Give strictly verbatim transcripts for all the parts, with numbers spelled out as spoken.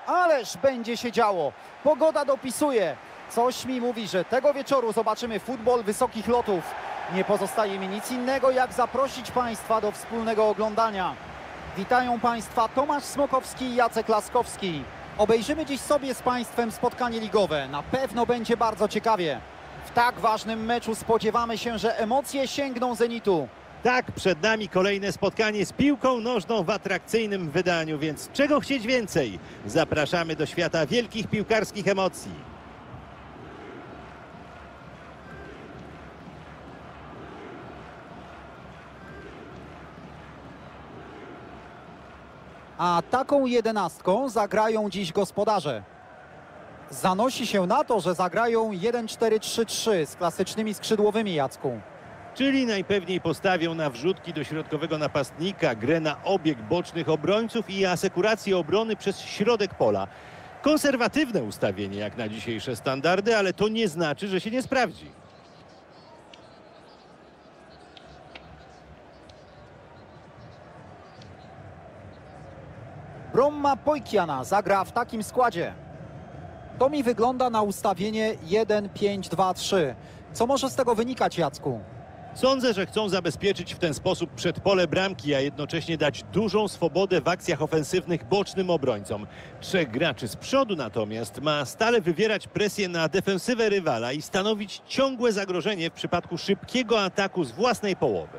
Ależ będzie się działo. Pogoda dopisuje. Coś mi mówi, że tego wieczoru zobaczymy futbol wysokich lotów. Nie pozostaje mi nic innego, jak zaprosić Państwa do wspólnego oglądania. Witają Państwa Tomasz Smokowski i Jacek Laskowski. Obejrzymy dziś sobie z Państwem spotkanie ligowe. Na pewno będzie bardzo ciekawie. W tak ważnym meczu spodziewamy się, że emocje sięgną zenitu. Tak, przed nami kolejne spotkanie z piłką nożną w atrakcyjnym wydaniu, więc czego chcieć więcej? Zapraszamy do świata wielkich piłkarskich emocji. A taką jedenastką zagrają dziś gospodarze. Zanosi się na to, że zagrają jeden cztery trzy trzy z klasycznymi skrzydłowymi, Jacku. Czyli najpewniej postawią na wrzutki do środkowego napastnika, grę na obieg bocznych obrońców i asekurację obrony przez środek pola. Konserwatywne ustawienie jak na dzisiejsze standardy, ale to nie znaczy, że się nie sprawdzi. Bromma Pojkiana zagra w takim składzie. To mi wygląda na ustawienie jeden pięć dwa trzy. Co może z tego wynikać, Jacku? Sądzę, że chcą zabezpieczyć w ten sposób przedpole bramki, a jednocześnie dać dużą swobodę w akcjach ofensywnych bocznym obrońcom. Trzech graczy z przodu natomiast ma stale wywierać presję na defensywę rywala i stanowić ciągłe zagrożenie w przypadku szybkiego ataku z własnej połowy.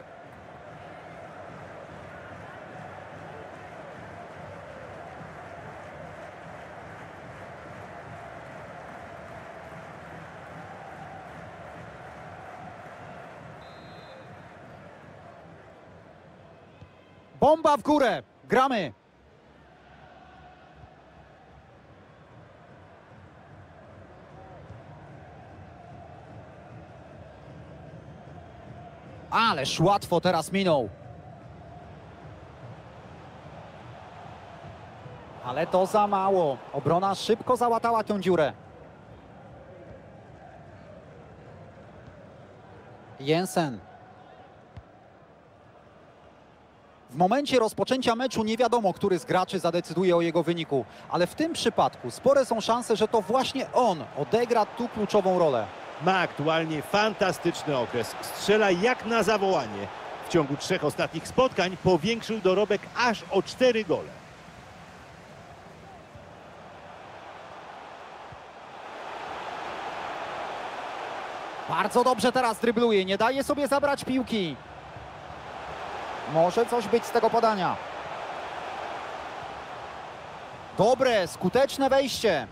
Bomba w górę. Gramy. Ależ łatwo teraz minął. Ale to za mało. Obrona szybko załatała tę dziurę. Jensen. W momencie rozpoczęcia meczu nie wiadomo, który z graczy zadecyduje o jego wyniku, ale w tym przypadku spore są szanse, że to właśnie on odegra tu kluczową rolę. Ma aktualnie fantastyczny okres. Strzela jak na zawołanie. W ciągu trzech ostatnich spotkań powiększył dorobek aż o cztery gole. Bardzo dobrze teraz drybluje, nie daje sobie zabrać piłki. Może coś być z tego podania. Dobre, skuteczne wejście.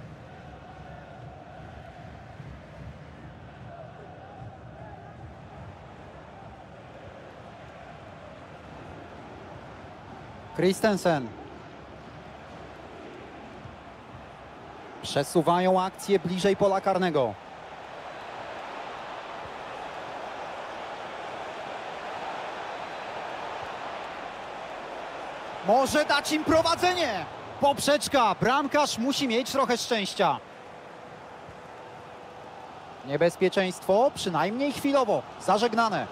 Christensen. Przesuwają akcję bliżej pola karnego. Może dać im prowadzenie. Poprzeczka. Bramkarz musi mieć trochę szczęścia. Niebezpieczeństwo, przynajmniej chwilowo, zażegnane.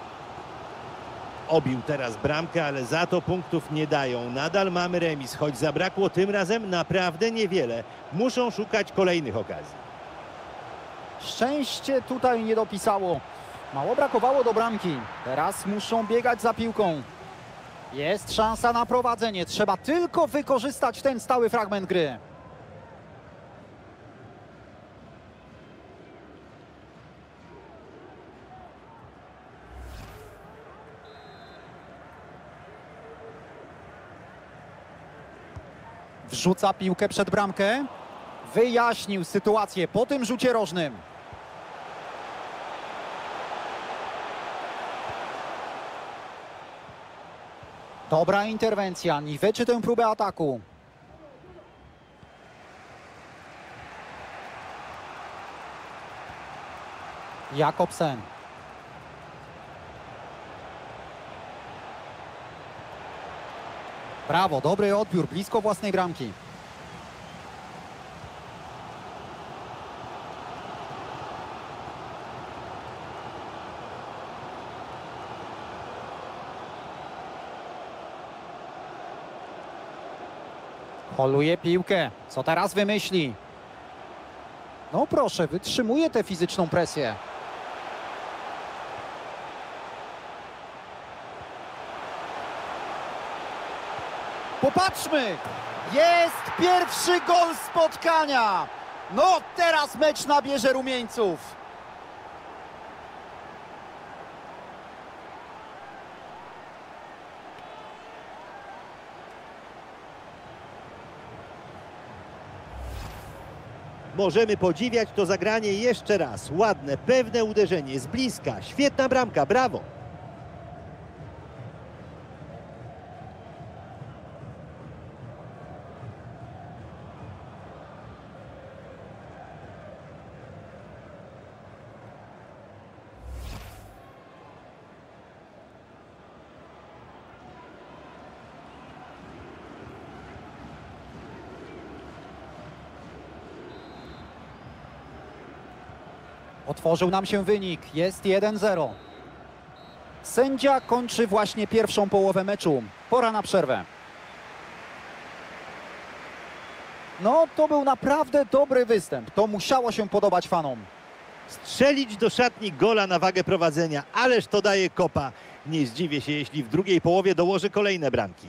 Obił teraz bramkę, ale za to punktów nie dają. Nadal mamy remis, choć zabrakło tym razem naprawdę niewiele. Muszą szukać kolejnych okazji. Szczęście tutaj nie dopisało. Mało brakowało do bramki. Teraz muszą biegać za piłką. Jest szansa na prowadzenie. Trzeba tylko wykorzystać ten stały fragment gry. Wrzuca piłkę przed bramkę. Wyjaśnił sytuację po tym rzucie rożnym. Dobra interwencja, niweczy tę próbę ataku. Jakobsen. Brawo, dobry odbiór, blisko własnej bramki. Holuje piłkę. Co teraz wymyśli? No proszę, wytrzymuje tę fizyczną presję. Popatrzmy! Jest pierwszy gol spotkania! No teraz mecz nabierze rumieńców. Możemy podziwiać to zagranie jeszcze raz. Ładne, pewne uderzenie z bliska. Świetna bramka, brawo! Otworzył nam się wynik. Jest jeden zero. Sędzia kończy właśnie pierwszą połowę meczu. Pora na przerwę. No, to był naprawdę dobry występ. To musiało się podobać fanom. Strzelić do szatni gola na wagę prowadzenia. Ależ to daje kopa. Nie zdziwię się, jeśli w drugiej połowie dołoży kolejne bramki.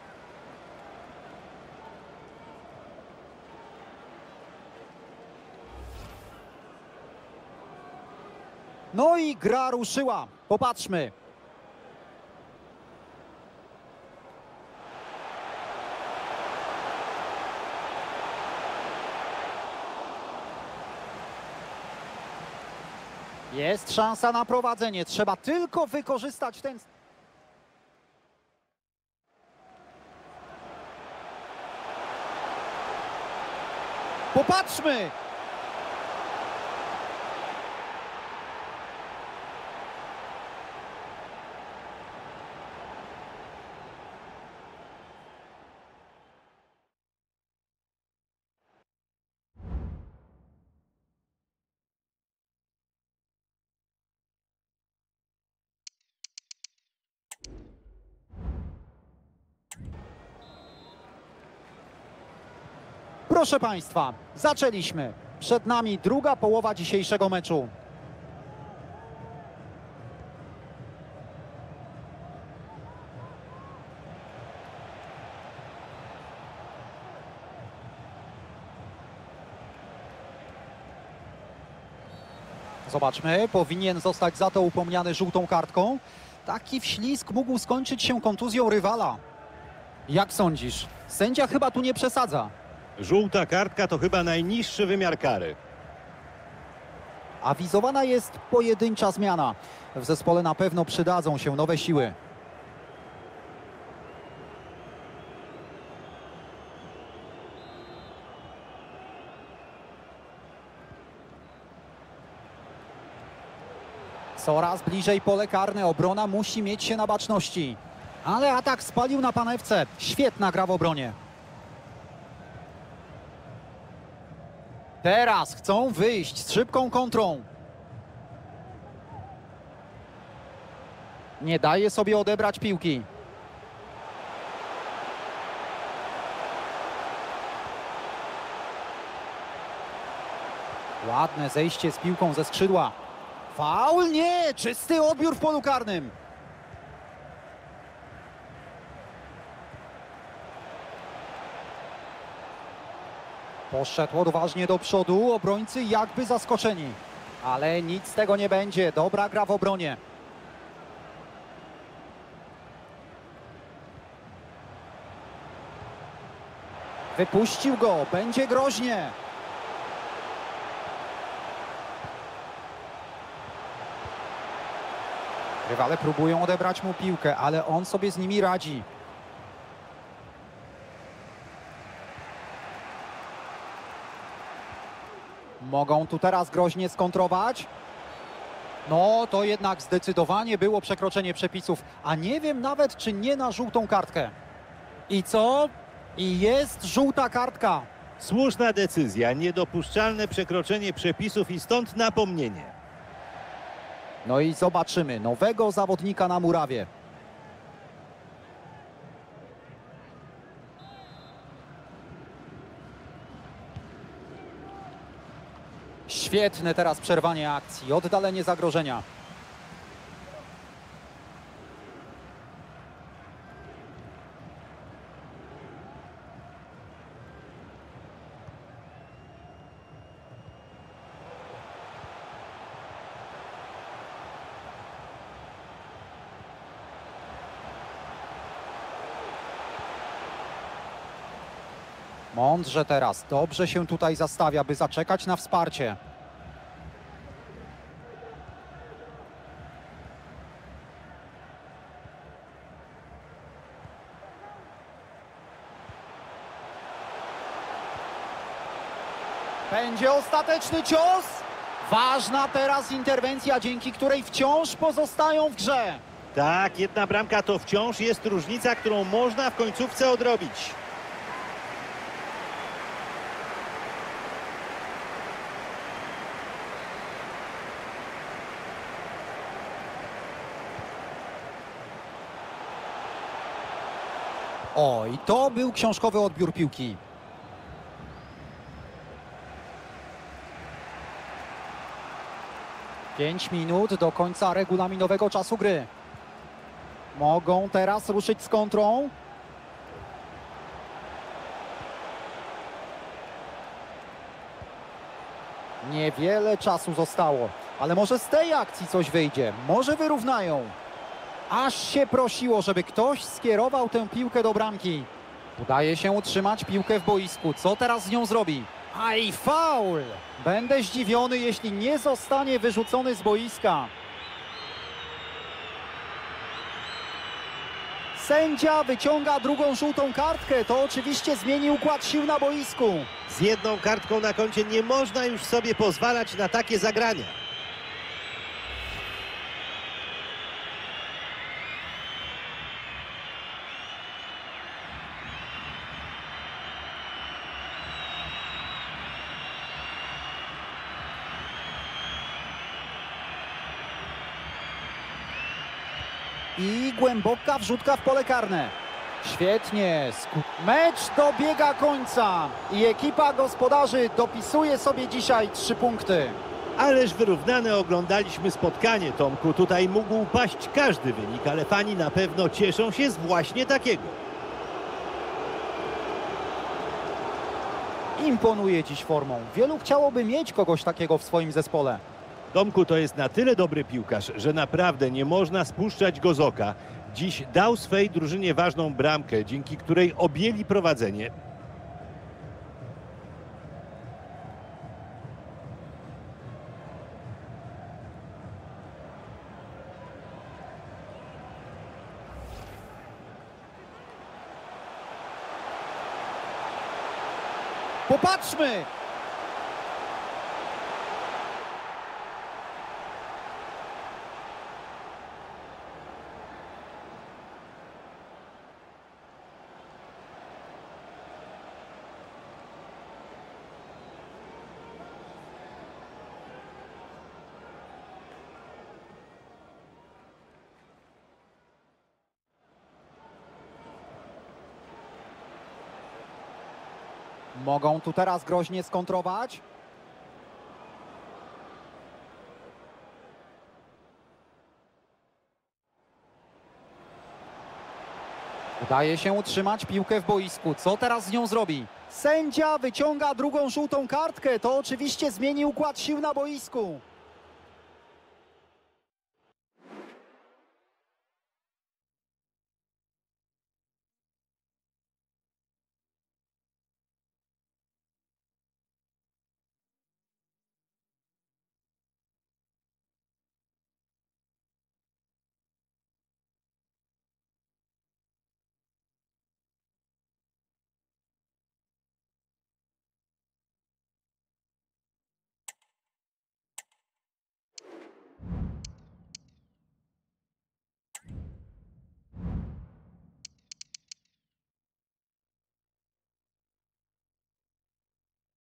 No i gra ruszyła. Popatrzmy. Jest szansa na prowadzenie. Trzeba tylko wykorzystać ten... Popatrzmy! Proszę Państwa, zaczęliśmy. Przed nami druga połowa dzisiejszego meczu. Zobaczmy, powinien zostać za to upomniany żółtą kartką. Taki wślizg mógł skończyć się kontuzją rywala. Jak sądzisz? Sędzia chyba tu nie przesadza. Żółta kartka to chyba najniższy wymiar kary. Awizowana jest pojedyncza zmiana. W zespole na pewno przydadzą się nowe siły. Coraz bliżej pole karne. Obrona musi mieć się na baczności. Ale atak spalił na panewce. Świetna gra w obronie. Teraz chcą wyjść z szybką kontrą. Nie daje sobie odebrać piłki. Ładne zejście z piłką ze skrzydła. Faul? Nie! Czysty odbiór w polu karnym. Poszedł odważnie do przodu, obrońcy jakby zaskoczeni. Ale nic z tego nie będzie, dobra gra w obronie. Wypuścił go, będzie groźnie. Rywale próbują odebrać mu piłkę, ale on sobie z nimi radzi. Mogą tu teraz groźnie skontrować. No, to jednak zdecydowanie było przekroczenie przepisów, a nie wiem nawet, czy nie na żółtą kartkę. I co? I jest żółta kartka. Słuszna decyzja, niedopuszczalne przekroczenie przepisów i stąd napomnienie. No i zobaczymy nowego zawodnika na murawie. Świetne teraz przerwanie akcji, oddalenie zagrożenia. Mądrze teraz, dobrze się tutaj zastawia, by zaczekać na wsparcie. Będzie ostateczny cios. Ważna teraz interwencja, dzięki której wciąż pozostają w grze. Tak, jedna bramka to wciąż jest różnica, którą można w końcówce odrobić. O, i to był książkowy odbiór piłki. Pięć minut do końca regulaminowego czasu gry. Mogą teraz ruszyć z kontrą. Niewiele czasu zostało, ale może z tej akcji coś wyjdzie. Może wyrównają. Aż się prosiło, żeby ktoś skierował tę piłkę do bramki. Udaje się utrzymać piłkę w boisku. Co teraz z nią zrobi? Aj, faul! Będę zdziwiony, jeśli nie zostanie wyrzucony z boiska. Sędzia wyciąga drugą żółtą kartkę. To oczywiście zmieni układ sił na boisku. Z jedną kartką na koncie nie można już sobie pozwalać na takie zagrania. I głęboka wrzutka w pole karne. Świetnie. Mecz dobiega końca i ekipa gospodarzy dopisuje sobie dzisiaj trzy punkty. Ależ wyrównane oglądaliśmy spotkanie, Tomku. Tutaj mógł paść każdy wynik, ale fani na pewno cieszą się z właśnie takiego. Imponuje dziś formą. Wielu chciałoby mieć kogoś takiego w swoim zespole. Tomku, to jest na tyle dobry piłkarz, że naprawdę nie można spuszczać go z oka. Dziś dał swej drużynie ważną bramkę, dzięki której objęli prowadzenie. Popatrzmy! Mogą tu teraz groźnie skontrować. Udaje się utrzymać piłkę w boisku. Co teraz z nią zrobi? Sędzia wyciąga drugą żółtą kartkę. To oczywiście zmieni układ sił na boisku.